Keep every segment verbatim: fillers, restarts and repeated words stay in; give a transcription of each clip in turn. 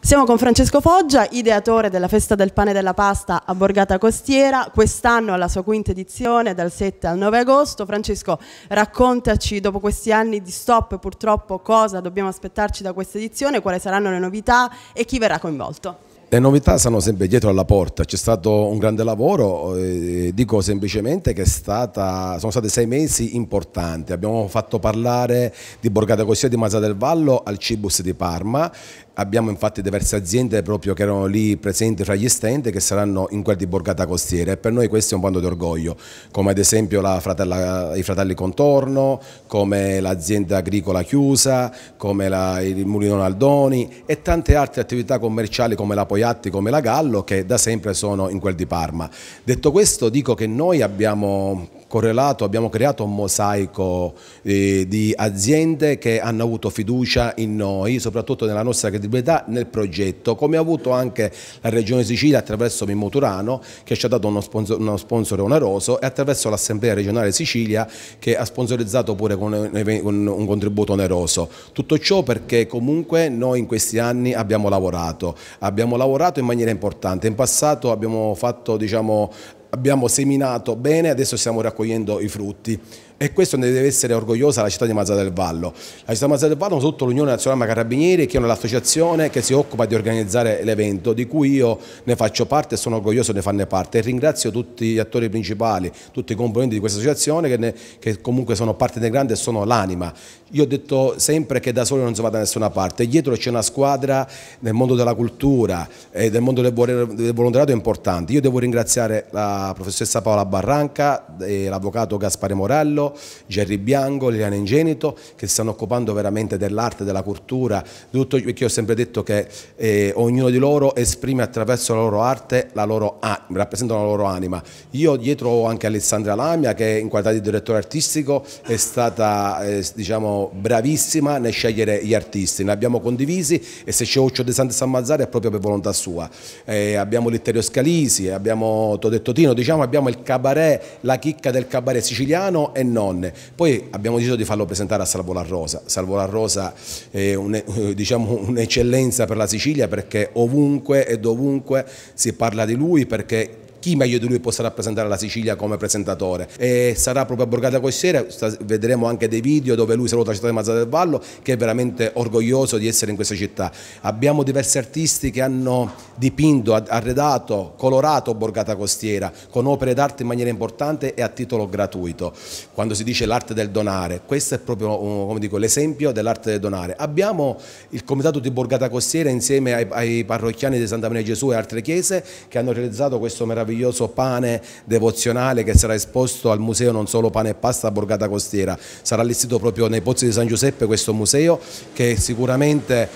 Siamo con Francesco Foggia, ideatore della Festa del Pane e della Pasta a Borgata Costiera, quest'anno alla sua quinta edizione dal sette al nove agosto. Francesco, raccontaci dopo questi anni di stop purtroppo cosa dobbiamo aspettarci da questa edizione, quali saranno le novità e chi verrà coinvolto. Le novità stanno sempre dietro alla porta, c'è stato un grande lavoro, eh, dico semplicemente che è stata, sono stati sei mesi importanti, abbiamo fatto parlare di Borgata Costiera di Mazara del Vallo al Cibus di Parma. Abbiamo infatti diverse aziende proprio che erano lì presenti fra gli stand che saranno in quel di Borgata Costiera e per noi questo è un punto di orgoglio, come ad esempio la fratella, i fratelli Contorno, come l'azienda agricola Chiusa, come la, il Mulino Naldoni e tante altre attività commerciali come la Poiatti, come la Gallo, che da sempre sono in quel di Parma. Detto questo, dico che noi abbiamo correlato, abbiamo creato un mosaico eh, di aziende che hanno avuto fiducia in noi, soprattutto nella nostra credibilità nel progetto, come ha avuto anche la Regione Sicilia attraverso Mimmo Turano, che ci ha dato uno sponsor, uno sponsor oneroso, e attraverso l'Assemblea Regionale Sicilia, che ha sponsorizzato pure con un, con un contributo oneroso. Tutto ciò perché comunque noi in questi anni abbiamo lavorato, abbiamo lavorato in maniera importante. In passato abbiamo fatto, diciamo, abbiamo seminato bene, adesso stiamo raccogliendo i frutti e questo ne deve essere orgogliosa la città di Mazara del Vallo. La città di Mazara del Vallo, soprattutto l'Unione Nazionale Carabinieri, che è l'associazione che si occupa di organizzare l'evento, di cui io ne faccio parte e sono orgoglioso di farne parte, e ringrazio tutti gli attori principali, tutti i componenti di questa associazione che, ne, che comunque sono parte integrante e sono l'anima. Io ho detto sempre che da solo non si va da nessuna parte, dietro c'è una squadra nel mondo della cultura e del mondo del volontariato importante. Io devo ringraziare la professoressa Paola Barranca, l'avvocato Gaspare Morello, Gerry Bianco, Liliana Ingenito, che si stanno occupando veramente dell'arte, della cultura, di tutto, perché io ho sempre detto che eh, ognuno di loro esprime attraverso la loro arte, la loro, ah, rappresentano la loro anima. Io dietro ho anche Alessandra Lamia, che in qualità di direttore artistico è stata eh, diciamo, bravissima nel scegliere gli artisti, ne abbiamo condivisi, e se c'è Occhio De Sante San Mazzara è proprio per volontà sua. Eh, abbiamo Litterio Scalisi, abbiamo Todetto Tino, diciamo abbiamo il cabaret, la chicca del cabaret siciliano e nonne. Poi abbiamo deciso di farlo presentare a Salvo La Rosa. Salvo La Rosa è un, diciamo, un'eccellenza per la Sicilia, perché ovunque e dovunque si parla di lui, perché chi meglio di lui possa rappresentare la Sicilia come presentatore, e sarà proprio a Borgata Costiera. Vedremo anche dei video dove lui saluta la città di Mazara del Vallo, che è veramente orgoglioso di essere in questa città. Abbiamo diversi artisti che hanno dipinto, arredato, colorato Borgata Costiera con opere d'arte in maniera importante e a titolo gratuito. Quando si dice l'arte del donare, questo è proprio, come dico, l'esempio dell'arte del donare. Abbiamo il comitato di Borgata Costiera insieme ai, ai parrocchiani di Santa Maria Gesù e altre chiese che hanno realizzato questo meraviglioso pane devozionale che sarà esposto al museo Non Solo Pane e Pasta a Borgata Costiera. Sarà allestito proprio nei Pozzi di San Giuseppe questo museo, che sicuramente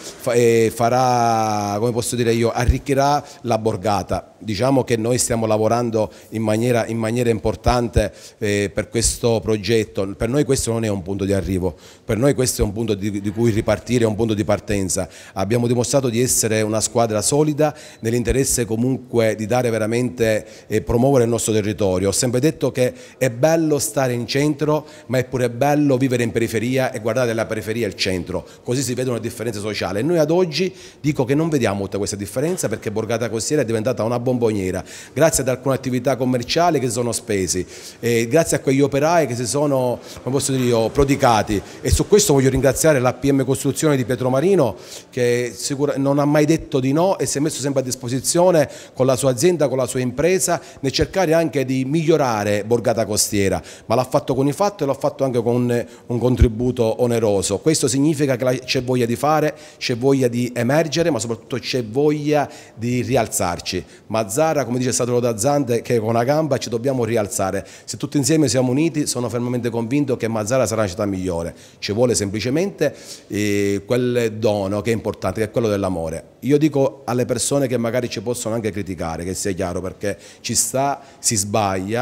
farà, come posso dire io, arricchirà la Borgata. Diciamo che noi stiamo lavorando in maniera, in maniera importante eh, per questo progetto. Per noi questo non è un punto di arrivo, per noi questo è un punto di, di cui ripartire, è un punto di partenza. Abbiamo dimostrato di essere una squadra solida nell'interesse comunque di dare veramente e promuovere il nostro territorio. Ho sempre detto che è bello stare in centro, ma è pure bello vivere in periferia e guardare la periferia e il centro, così si vedono le differenze sociali. E noi ad oggi dico che non vediamo tutta questa differenza, perché Borgata Costiera è diventata una bomboniera, grazie ad alcune attività commerciali che si sono spesi, e grazie a quegli operai che si sono, come posso dire io, prodigati. E su questo voglio ringraziare l'A P M Costruzione di Pietro Marino, che sicura, non ha mai detto di no e si è messo sempre a disposizione con la sua azienda, con la sua impresa, nel cercare anche di migliorare Borgata Costiera, ma l'ha fatto con i fatti e l'ha fatto anche con un contributo oneroso. Questo significa che c'è voglia di fare, c'è voglia di emergere, ma soprattutto c'è voglia di rialzarci. Mazara, come dice Sadolo da Zante, che con una gamba ci dobbiamo rialzare. Se tutti insieme siamo uniti, sono fermamente convinto che Mazara sarà una città migliore. Ci vuole semplicemente eh, quel dono che è importante, che è quello dell'amore. Io dico alle persone che magari ci possono anche criticare, che sia chiaro, perché ci sta, si sbaglia,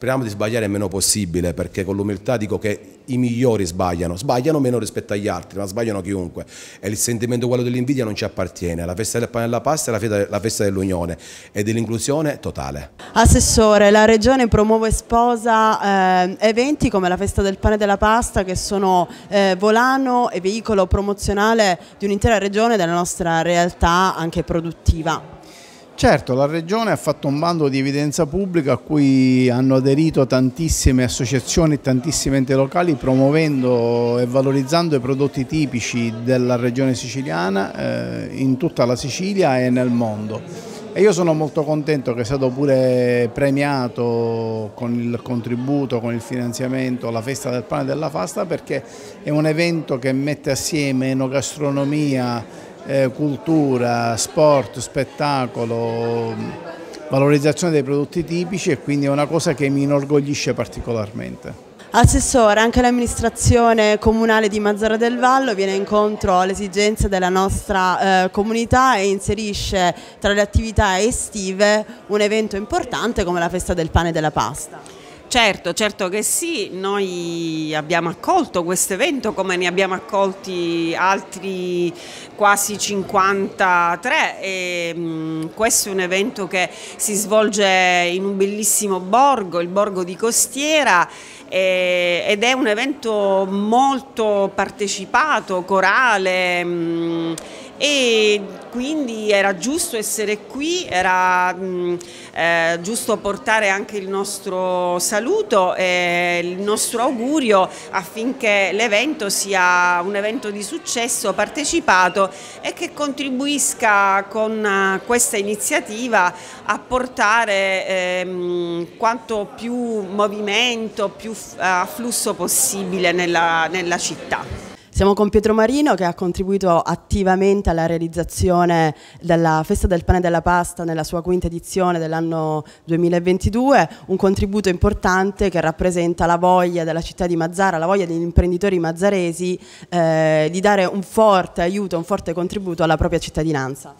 speriamo di sbagliare il meno possibile, perché con l'umiltà dico che i migliori sbagliano, sbagliano meno rispetto agli altri, ma sbagliano chiunque, e il sentimento quello dell'invidia non ci appartiene. La festa del pane e della pasta è la festa, la festa dell'unione e dell'inclusione totale. Assessore, la Regione promuove e sposa eh, eventi come la festa del pane e della pasta, che sono eh, volano e veicolo promozionale di un'intera regione della nostra realtà anche produttiva. Certo, la Regione ha fatto un bando di evidenza pubblica a cui hanno aderito tantissime associazioni e tantissimi enti locali, promuovendo e valorizzando i prodotti tipici della regione siciliana eh, in tutta la Sicilia e nel mondo. E io sono molto contento che sia stato pure premiato con il contributo, con il finanziamento, la festa del pane e della pasta, perché è un evento che mette assieme enogastronomia, Eh, cultura, sport, spettacolo, valorizzazione dei prodotti tipici, e quindi è una cosa che mi inorgoglisce particolarmente. Assessore, anche l'amministrazione comunale di Mazara del Vallo viene incontro alle esigenze della nostra eh, comunità e inserisce tra le attività estive un evento importante come la festa del pane e della pasta. Certo, certo che sì, noi abbiamo accolto questo evento come ne abbiamo accolti altri quasi cinquantatré e mh, questo è un evento che si svolge in un bellissimo borgo, il borgo di Costiera, e, ed è un evento molto partecipato, corale, mh, e quindi era giusto essere qui, era mh, eh, giusto portare anche il nostro saluto e il nostro augurio affinché l'evento sia un evento di successo partecipato e che contribuisca con uh, questa iniziativa a portare ehm, quanto più movimento, più afflusso possibile nella, nella città. Siamo con Pietro Marino, che ha contribuito attivamente alla realizzazione della Festa del Pane e della Pasta nella sua quinta edizione dell'anno duemilaventidue, un contributo importante che rappresenta la voglia della città di Mazara, la voglia degli imprenditori mazzaresi eh, di dare un forte aiuto, un forte contributo alla propria cittadinanza.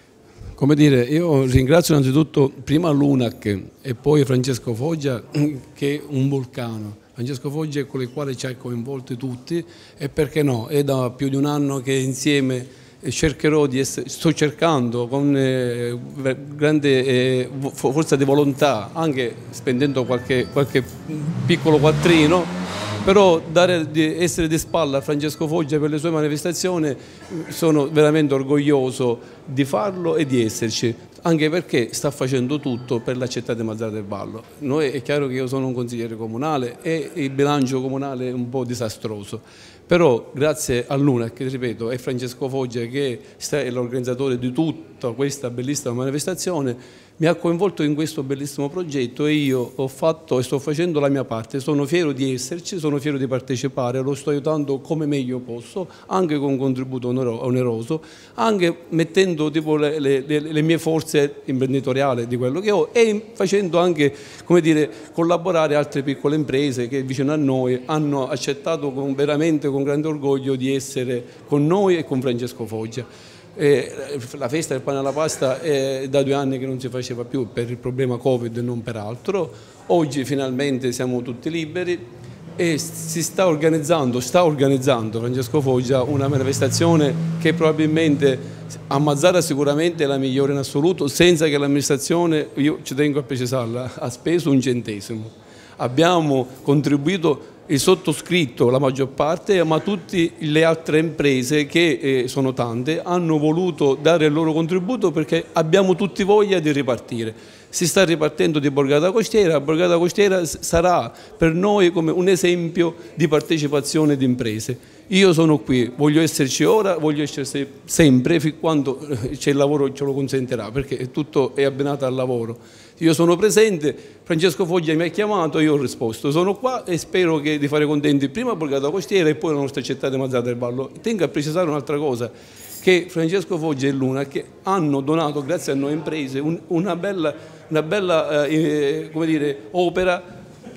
Come dire, io ringrazio innanzitutto prima l'UNAC e poi Francesco Foggia, che è un vulcano. Francesco Foggia, con il quale ci ha coinvolti tutti, e perché no, è da più di un anno che insieme cercherò di essere, sto cercando con eh, grande eh, forza di volontà, anche spendendo qualche, qualche piccolo quattrino, però dare, di essere di spalla a Francesco Foggia per le sue manifestazioni, sono veramente orgoglioso di farlo e di esserci, anche perché sta facendo tutto per la città di Mazara del Vallo. Noi è chiaro che io sono un consigliere comunale e il bilancio comunale è un po' disastroso, però grazie all'UNAC, ripeto, e Francesco Foggia, che è l'organizzatore di tutta questa bellissima manifestazione, mi ha coinvolto in questo bellissimo progetto e io ho fatto e sto facendo la mia parte. Sono fiero di esserci, sono fiero di partecipare, lo sto aiutando come meglio posso, anche con un contributo oneroso, anche mettendo tipo, le, le, le mie forze imprenditoriali di quello che ho, e facendo anche, come dire, collaborare altre piccole imprese che vicino a noi hanno accettato con, veramente con grande orgoglio di essere con noi e con Francesco Foggia. Eh, la festa del pane alla pasta è da due anni che non si faceva più per il problema Covid e non per altro. Oggi finalmente siamo tutti liberi e si sta organizzando, sta organizzando Francesco Foggia una manifestazione che probabilmente a Mazara sicuramente è la migliore in assoluto, senza che l'amministrazione, io ci tengo a precisarla, ha speso un centesimo. Abbiamo contribuito il sottoscritto, la maggior parte, ma tutte le altre imprese, che eh, sono tante, hanno voluto dare il loro contributo perché abbiamo tutti voglia di ripartire. Si sta ripartendo di Borgata Costiera, Borgata Costiera sarà per noi come un esempio di partecipazione di imprese. Io sono qui, voglio esserci ora, voglio esserci sempre, fin quando c'è il lavoro ce lo consentirà, perché tutto è abbinato al lavoro. Io sono presente, Francesco Foggia mi ha chiamato, io ho risposto, sono qua e spero che, di fare contenti prima Borgata Costiera e poi la nostra città di Mazara del Vallo. Tengo a precisare un'altra cosa, che Francesco Foggia e Luna che hanno donato, grazie a noi imprese, un, una bella, una bella eh, come dire, opera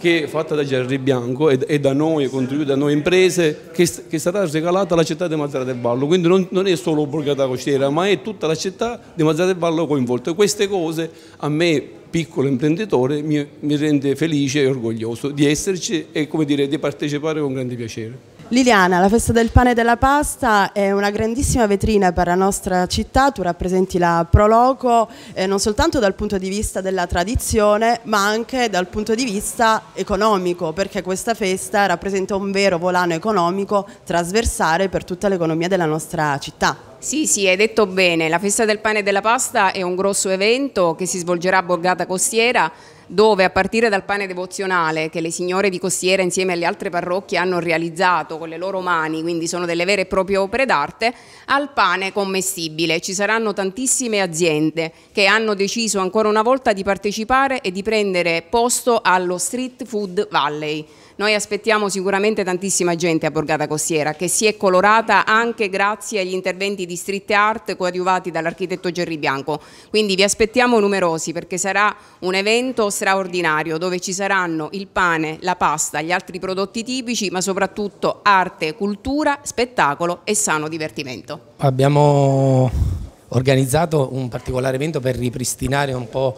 che è fatta da Gerry Bianco e, e da noi, contribuita da noi imprese, che, che sarà regalata alla città di Mazara del Vallo. Quindi non, non è solo Borgata Costiera, ma è tutta la città di Mazara del Vallo coinvolta. E queste cose a me, piccolo imprenditore, mi, mi rende felice e orgoglioso di esserci e, come dire, di partecipare con grande piacere. Liliana, la festa del pane e della pasta è una grandissima vetrina per la nostra città, tu rappresenti la Proloco eh, non soltanto dal punto di vista della tradizione ma anche dal punto di vista economico, perché questa festa rappresenta un vero volano economico trasversale per tutta l'economia della nostra città. Sì, sì, hai detto bene, la festa del pane e della pasta è un grosso evento che si svolgerà a Borgata Costiera, dove a partire dal pane devozionale che le signore di Costiera insieme alle altre parrocchie hanno realizzato con le loro mani, quindi sono delle vere e proprie opere d'arte, al pane commestibile. Ci saranno tantissime aziende che hanno deciso ancora una volta di partecipare e di prendere posto allo Street Food Valley. Noi aspettiamo sicuramente tantissima gente a Borgata Costiera, che si è colorata anche grazie agli interventi di street art coadiuvati dall'architetto Gerry Bianco. Quindi vi aspettiamo numerosi, perché sarà un evento straordinario dove ci saranno il pane, la pasta, gli altri prodotti tipici, ma soprattutto arte, cultura, spettacolo e sano divertimento. Abbiamo organizzato un particolare evento per ripristinare un po'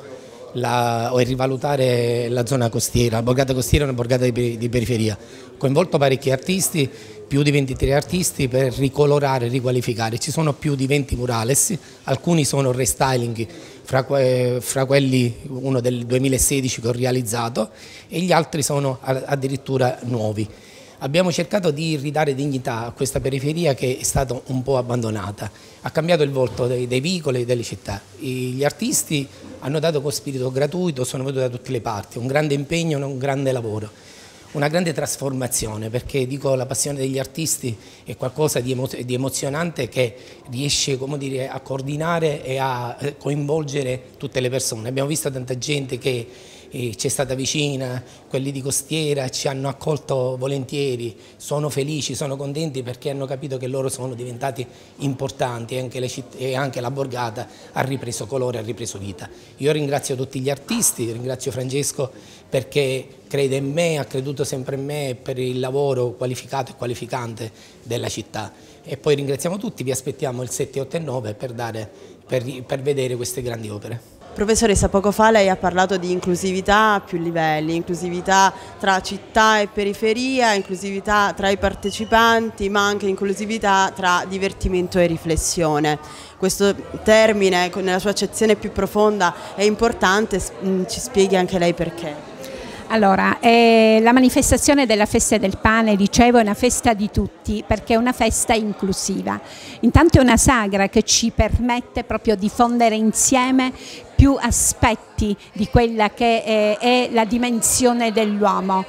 La, o rivalutare la zona costiera. La Borgata Costiera è una borgata di, di periferia, ho coinvolto parecchi artisti, più di ventitré artisti per ricolorare e riqualificare. Ci sono più di venti murales, alcuni sono restyling, fra, fra quelli uno del duemilasedici che ho realizzato e gli altri sono addirittura nuovi. Abbiamo cercato di ridare dignità a questa periferia che è stata un po' abbandonata, ha cambiato il volto dei, dei vicoli e delle città. Gli artisti hanno dato con spirito gratuito, sono venuti da tutte le parti, un grande impegno, un grande lavoro, una grande trasformazione, perché dico la passione degli artisti è qualcosa di, emo di emozionante che riesce, come dire, a coordinare e a coinvolgere tutte le persone. Abbiamo visto tanta gente che ci è stata vicina, quelli di Costiera ci hanno accolto volentieri, sono felici, sono contenti perché hanno capito che loro sono diventati importanti e anche, le e anche la borgata ha ripreso colore, ha ripreso vita. Io ringrazio tutti gli artisti, ringrazio Francesco perché crede in me, ha creduto sempre in me per il lavoro qualificato e qualificante della città. E poi ringraziamo tutti, vi aspettiamo il sette, otto e nove per, dare, per, per vedere queste grandi opere. Professoressa, poco fa lei ha parlato di inclusività a più livelli, inclusività tra città e periferia, inclusività tra i partecipanti, ma anche inclusività tra divertimento e riflessione. Questo termine, nella sua accezione più profonda, è importante, ci spieghi anche lei perché. Allora, eh, la manifestazione della festa del pane, dicevo, è una festa di tutti perché è una festa inclusiva. Intanto è una sagra che ci permette proprio di fondere insieme più aspetti di quella che è, è la dimensione dell'uomo,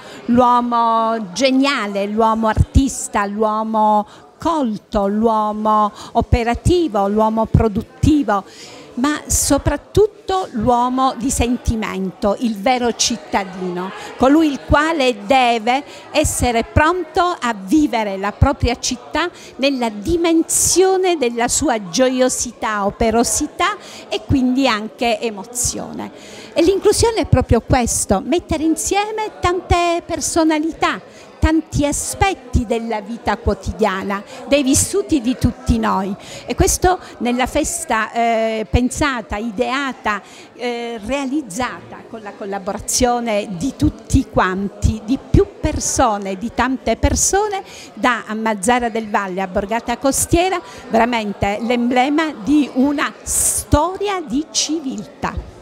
l'uomo geniale, l'uomo artista, l'uomo colto, l'uomo operativo, l'uomo produttivo, ma soprattutto l'uomo di sentimento, il vero cittadino, colui il quale deve essere pronto a vivere la propria città nella dimensione della sua gioiosità, operosità e quindi anche emozione. E l'inclusione è proprio questo, mettere insieme tante personalità, tanti aspetti della vita quotidiana, dei vissuti di tutti noi, e questo nella festa eh, pensata, ideata, eh, realizzata con la collaborazione di tutti quanti, di più persone, di tante persone, da a Mazara del Valle a Borgata Costiera, veramente l'emblema di una storia di civiltà.